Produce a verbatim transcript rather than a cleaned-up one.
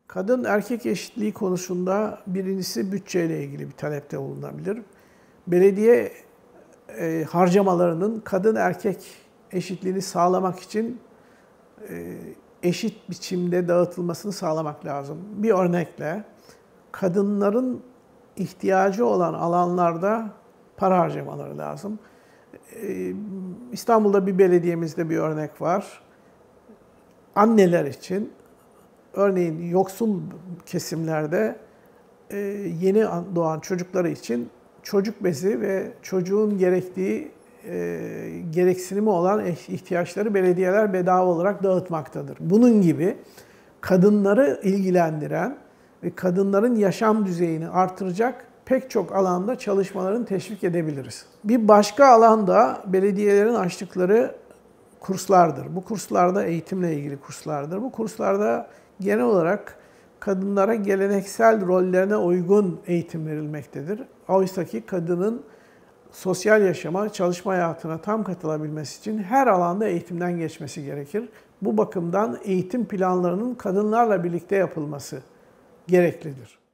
Kadın erkek eşitliği konusunda birincisi bütçeyle ilgili bir talepte bulunabilir. Belediye e, harcamalarının kadın erkek eşitliğini sağlamak için e, eşit biçimde dağıtılmasını sağlamak lazım. Bir örnekle kadınların ihtiyacı olan alanlarda para harcamaları lazım. E, İstanbul'da bir belediyemizde bir örnek var. Anneler için, örneğin yoksul kesimlerde e, yeni doğan çocukları için çocuk bezi ve çocuğun gerektiği e, gereksinimi olan ihtiyaçları belediyeler bedava olarak dağıtmaktadır. Bunun gibi kadınları ilgilendiren ve kadınların yaşam düzeyini artıracak pek çok alanda çalışmalarını teşvik edebiliriz. Bir başka alanda belediyelerin açtıkları kurslardır. Bu kurslarda eğitimle ilgili kurslardır. Bu kurslarda genel olarak kadınlara geleneksel rollerine uygun eğitim verilmektedir. Oysa ki kadının sosyal yaşama, çalışma hayatına tam katılabilmesi için her alanda eğitimden geçmesi gerekir. Bu bakımdan eğitim planlarının kadınlarla birlikte yapılması gereklidir.